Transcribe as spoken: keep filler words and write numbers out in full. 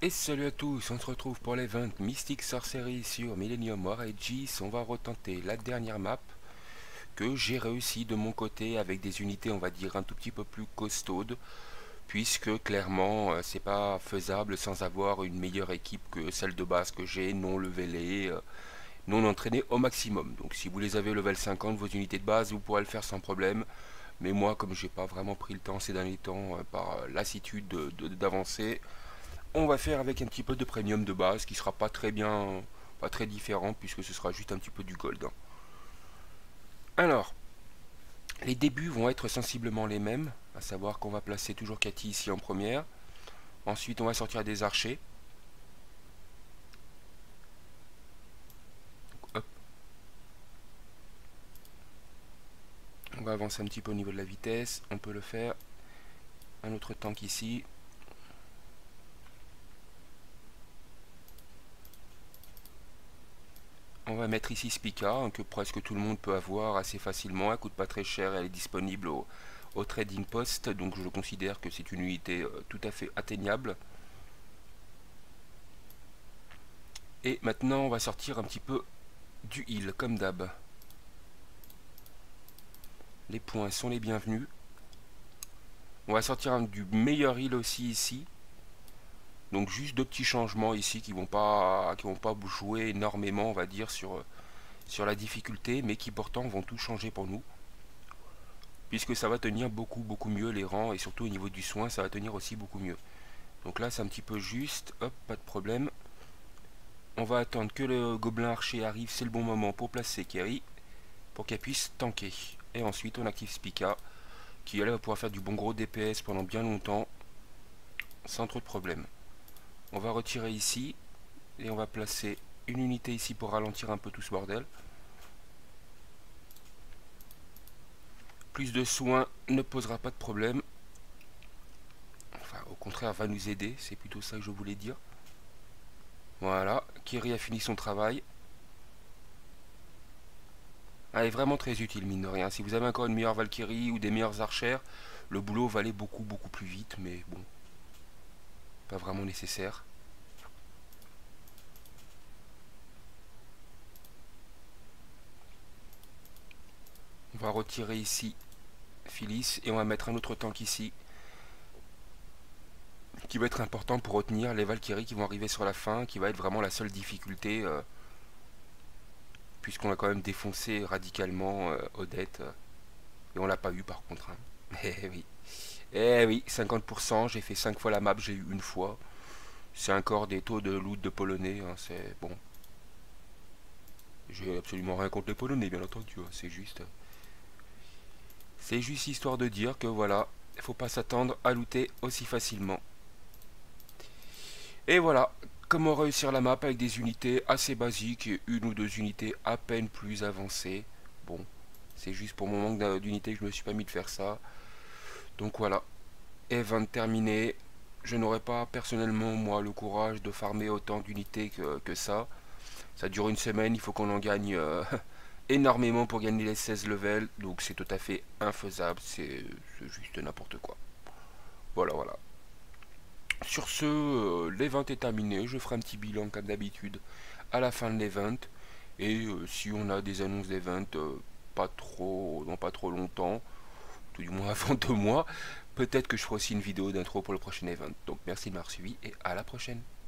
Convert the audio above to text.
Et salut à tous, on se retrouve pour l'event Mystic Sorcery sur Millennium War Aegis. On va retenter la dernière map que j'ai réussi de mon côté avec des unités on va dire un tout petit peu plus costaudes, puisque clairement euh, c'est pas faisable sans avoir une meilleure équipe que celle de base que j'ai, non levelée, euh, non entraînée au maximum. Donc si vous les avez level cinquante, vos unités de base, vous pourrez le faire sans problème. Mais moi, comme j'ai pas vraiment pris le temps ces derniers temps euh, par euh, lassitude d'avancer, on va faire avec un petit peu de premium de base qui sera pas très bien, pas très différent puisque ce sera juste un petit peu du gold. Alors, les débuts vont être sensiblement les mêmes, à savoir qu'on va placer toujours Cathy ici en première. Ensuite, on va sortir des archers. Hop. On va avancer un petit peu au niveau de la vitesse, on peut le faire. Un autre tank ici. On va mettre ici Spica, hein, que presque tout le monde peut avoir assez facilement. Elle coûte pas très cher, elle est disponible au, au trading post, donc je considère que c'est une unité euh, tout à fait atteignable. Et maintenant on va sortir un petit peu du heal comme d'hab. Les points sont les bienvenus. On va sortir un, du meilleur heal aussi ici. Donc juste deux petits changements ici qui vont pas qui vont pas jouer énormément on va dire sur, sur la difficulté, mais qui pourtant vont tout changer pour nous. Puisque ça va tenir beaucoup beaucoup mieux les rangs, et surtout au niveau du soin ça va tenir aussi beaucoup mieux. Donc là c'est un petit peu juste, hop, pas de problème. On va attendre que le gobelin archer arrive, c'est le bon moment pour placer Kerry, pour qu'elle puisse tanker. Et ensuite on active Spica, qui elle va pouvoir faire du bon gros D P S pendant bien longtemps, sans trop de problème. On va retirer ici, et on va placer une unité ici pour ralentir un peu tout ce bordel. Plus de soins ne posera pas de problème. Enfin, au contraire, va nous aider, c'est plutôt ça que je voulais dire. Voilà, Kerry a fini son travail. Elle est vraiment très utile, mine de rien. Si vous avez encore une meilleure Valkyrie ou des meilleures archères, le boulot va aller beaucoup beaucoup plus vite, mais bon, pas vraiment nécessaire. On va retirer ici Phyllis et on va mettre un autre tank ici, qui va être important pour retenir les Valkyries qui vont arriver sur la fin, qui va être vraiment la seule difficulté, euh, puisqu'on a quand même défoncé radicalement euh, Odette, euh, et on l'a pas eu par contre. Hein. Eh oui, eh oui, cinquante pour cent, j'ai fait cinq fois la map, j'ai eu une fois. C'est encore des taux de loot de polonais, hein, c'est bon. J'ai absolument rien contre les polonais, bien entendu, hein, c'est juste... C'est juste histoire de dire que voilà, il faut pas s'attendre à looter aussi facilement. Et voilà, comment réussir la map avec des unités assez basiques et une ou deux unités à peine plus avancées. Bon, c'est juste pour mon manque d'unités que je me suis pas mis de faire ça. Donc voilà, event terminé. Je n'aurais pas personnellement moi le courage de farmer autant d'unités que, que ça. Ça dure une semaine, il faut qu'on en gagne euh, énormément pour gagner les seize levels. Donc c'est tout à fait infaisable, c'est juste n'importe quoi. Voilà, voilà. Sur ce, euh, l'event est terminé. Je ferai un petit bilan comme d'habitude à la fin de l'event. Et euh, si on a des annonces d'event euh, pas trop, dans pas trop longtemps, tout du moins avant deux mois, peut-être que je ferai aussi une vidéo d'intro pour le prochain event. Donc merci de m'avoir suivi et à la prochaine.